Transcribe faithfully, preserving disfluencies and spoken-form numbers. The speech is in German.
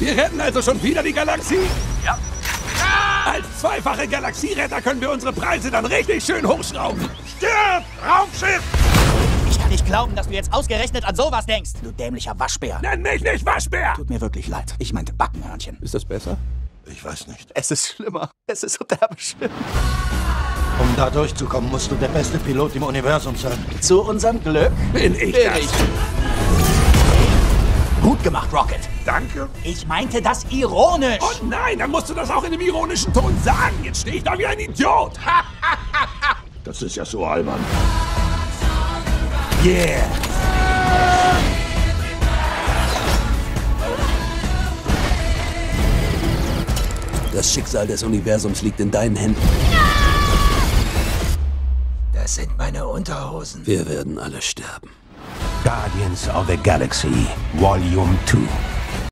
Wir retten also schon wieder die Galaxie? Ja. Als zweifache Galaxieretter können wir unsere Preise dann richtig schön hochschrauben. Stirb, Raumschiff! Ich kann nicht glauben, dass du jetzt ausgerechnet an sowas denkst, du dämlicher Waschbär. Nenn mich nicht Waschbär! Tut mir wirklich leid. Ich meinte Backenhörnchen. Ist das besser? Ich weiß nicht. Es ist schlimmer. Es ist so derbe schlimm. Um da durchzukommen, musst du der beste Pilot im Universum sein. Zu unserem Glück Bin ich bin das? ich. Gut gemacht, Rocket. Danke. Ich meinte das ironisch. Oh nein, dann musst du das auch in einem ironischen Ton sagen. Jetzt stehe ich da wie ein Idiot. Das ist ja so albern. Yeah. Das Schicksal des Universums liegt in deinen Händen. Das sind meine Unterhosen. Wir werden alle sterben. Guardians of the Galaxy, Volume two.